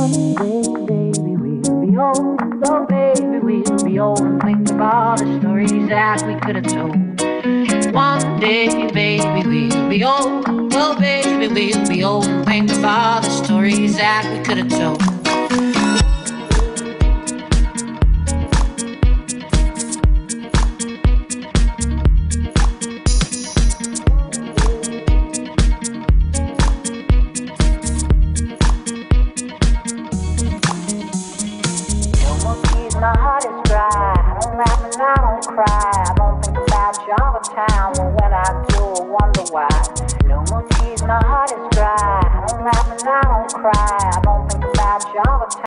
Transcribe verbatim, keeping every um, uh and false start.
Oh, baby, we'll be old and think of all the stories that we could have told. One day, baby, we'll be old. Oh, baby, we'll be old and think of all the stories that we could have told.